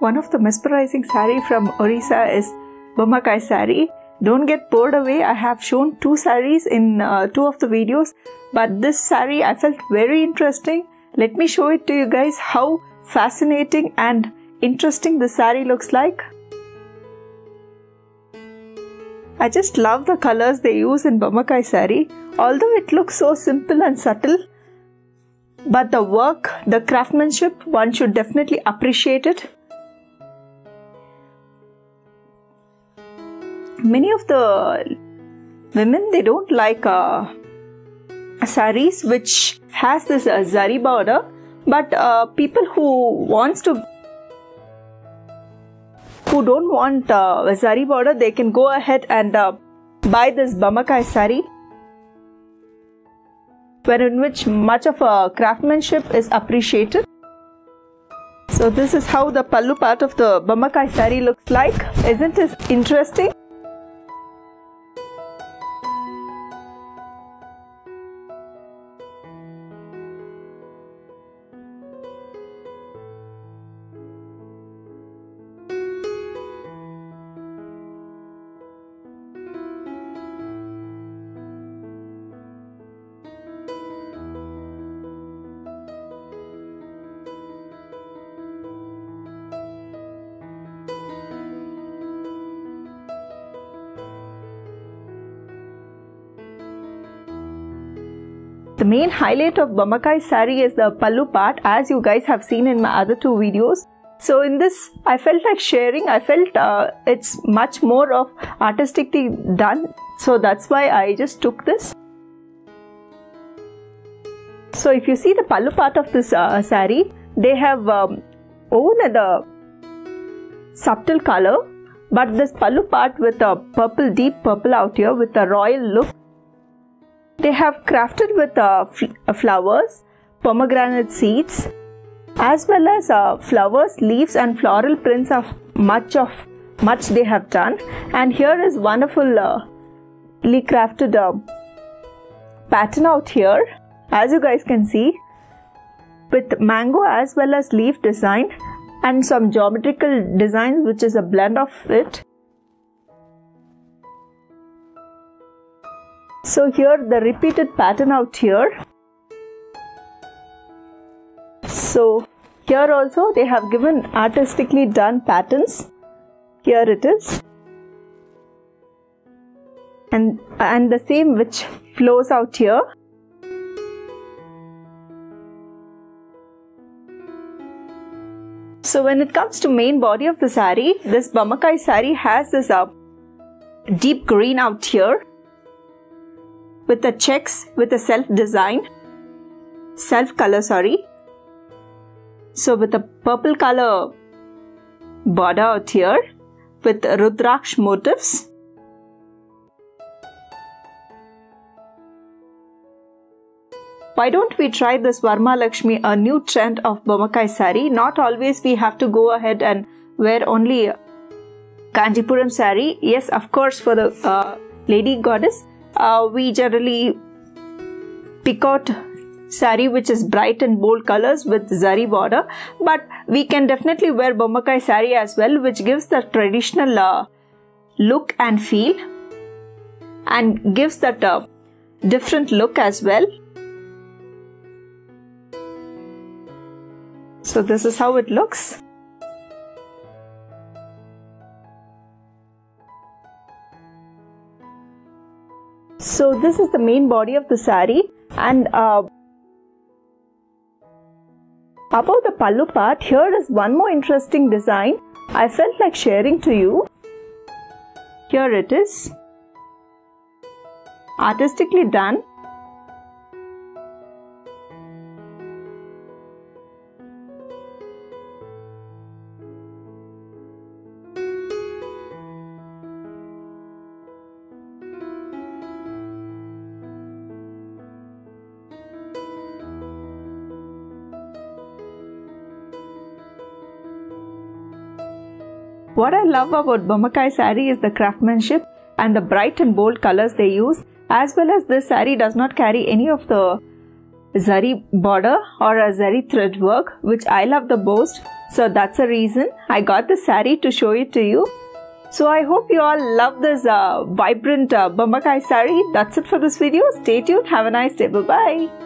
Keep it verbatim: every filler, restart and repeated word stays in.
one of the mesmerizing saree from Orissa is Bomakai saree. Don't get bored away. I have shown two sarees in uh, two of the videos, but this saree I felt very interesting. Let me show it to you guys how fascinating and interesting this saree looks like. I just love the colors they use in Bomakai saree. Although it looks so simple and subtle, but the work, the craftsmanship, one should definitely appreciate it. Many of the women, they don't like uh, sarees which has this uh, zari border, but uh, people who wants to who don't want uh, a zari border, they can go ahead and uh, buy this Bomakai saree, where in which much of a craftsmanship is appreciated. So this is how the pallu part of the Bomakai saree looks like. Isn't it interesting? The main highlight of Bomakai saree is the pallu part, as you guys have seen in my other two videos. So in this, I felt like sharing. I felt uh, it's much more of artistically done. So that's why I just took this. So if you see the pallu part of this uh, saree, they have um, woven the subtle color, but this pallu part with a purple, deep purple out here with a royal look. They have crafted with uh, fl flowers, pomegranate seeds, as well as uh, flowers, leaves and floral prints of much of much they have done. And here is wonderful uh, crafted uh, pattern out here, as you guys can see, with mango as well as leaf design and some geometrical designs, which is a blend of it. So here the repeated pattern out here. So here also they have given artistically done patterns. Here it is. And, and the same which flows out here. So when it comes to main body of the saree, this Bomakai saree has this uh, deep green out here, with the checks, with a self design, self color, sorry. So with a purple color border out here with Rudraksh motifs. Why don't we try this Varamahalakshmi, a new trend of Bomakai saree? Not always we have to go ahead and wear only Kanjipuram saree. Yes, of course, for the uh, lady goddess, Uh, we generally pick out saree which is bright and bold colors with zari border, but we can definitely wear Bomakai saree as well, which gives the traditional uh, look and feel and gives that uh, different look as well. So this is how it looks. So this is the main body of the saree, and uh, above the pallu part, here is one more interesting design I felt like sharing to you. Here it is, artistically done. What I love about Bomakai saree is the craftsmanship and the bright and bold colors they use, as well as this saree does not carry any of the zari border or a zari thread work, which I love the most. So that's the reason I got the saree to show it to you. So I hope you all love this uh, vibrant uh, Bombakai saree. That's it for this video. Stay tuned. Have a nice day. Bye-bye.